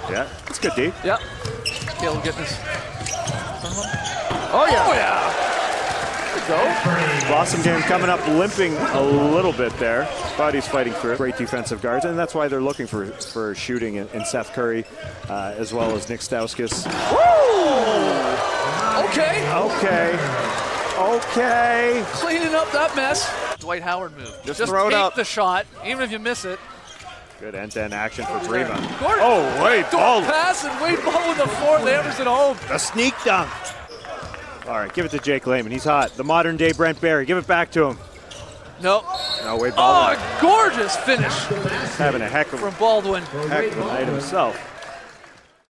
Yeah, it's good D. Yep. Caleb getting his. Oh, yeah. Oh, yeah. There we go. Blossom game coming up limping a little bit there, but he's fighting for great defensive guards, and that's why they're looking for shooting in Seth Curry as well as Nick Stauskas. Okay. Okay. Cleaning up that mess. Dwight Howard move. Just throw it take up. the shot, even if you miss it. Good end-to-end action for Brema. Gordon. Oh, Wade Ball. Pass and Wade Ball with the fourth. Hammers it home. A sneak dunk. All right, give it to Jake Lehman. He's hot. The modern-day Brent Barry. Give it back to him. Nope. No, Wade Ball. Oh, gorgeous finish Having a heck of from Baldwin. a night himself.